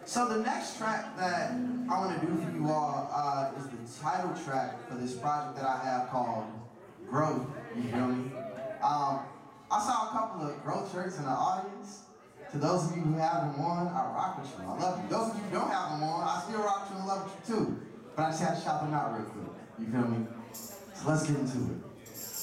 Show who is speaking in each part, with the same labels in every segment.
Speaker 1: So the next track that I want to do for you all is the title track for this project that I have called Growth, you feel me? I saw a couple of Growth shirts in the audience. To those of you who have them on, I rock with you, I love you. Those of you who don't have them on, I still rock with you and love with you too. But I just had to shout them out real quick, you feel me? So let's get into it.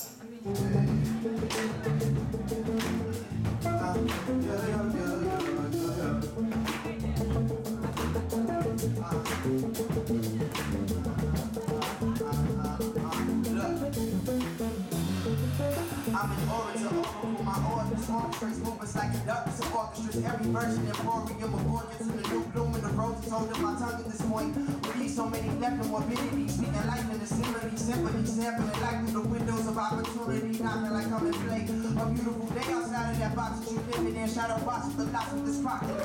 Speaker 1: I'm an orator, for my orders, orchestras, movements like conductors of orchestras. Every version emporium of organs in the new bloom and the roses holding my tongue at this point. We need so many depth and morbidity, speaking life in the symphony, sampling light through the windows of opportunity, knocking like I'm in play. A beautiful day outside of that box that you live in, shadow boxes, the lots of this rocket.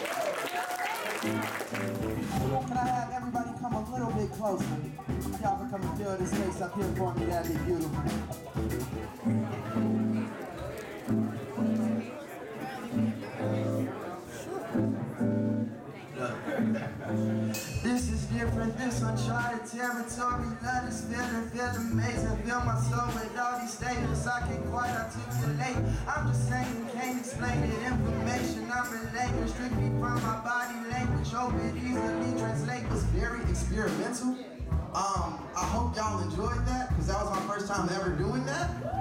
Speaker 1: Can I have everybody come a little bit closer? Y'all can come and fill this space up here for me, that'd be beautiful. This is different, this uncharted territory. Love this feeling, feel amazing. Fill my soul with all these statements I can't quite articulate. I'm just saying, can't explain it. Information I'm relating strictly from my body language. Hope it easily translate. Was very experimental. I hope y'all enjoyed that, because that was my first time ever doing that.